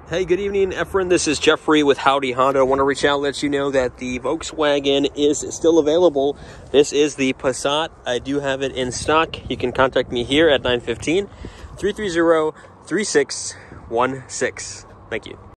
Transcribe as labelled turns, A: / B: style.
A: Hey, good evening, Efrain. This is Jeffrey with Howdy Honda. I want to reach out and let you know that the Volkswagen is still available. This is the Passat. I do have it in stock. You can contact me here at 915-330-3616. Thank you.